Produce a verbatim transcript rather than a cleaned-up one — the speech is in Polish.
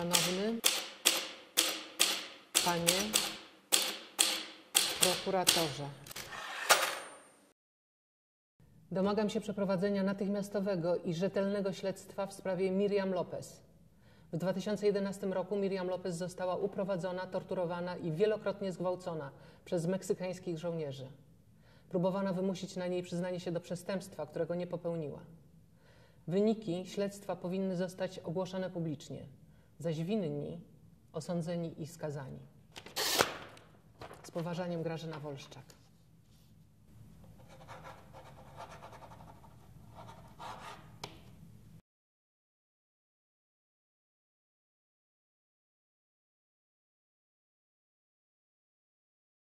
Szanowny Panie Prokuratorze, domagam się przeprowadzenia natychmiastowego i rzetelnego śledztwa w sprawie Miriam Lopez. W dwa tysiące jedenastym roku Miriam Lopez została uprowadzona, torturowana i wielokrotnie zgwałcona przez meksykańskich żołnierzy. Próbowano wymusić na niej przyznanie się do przestępstwa, którego nie popełniła. Wyniki śledztwa powinny zostać ogłoszone publicznie, zaś winni osądzeni i skazani. Z poważaniem, Grażyna Wolszczak.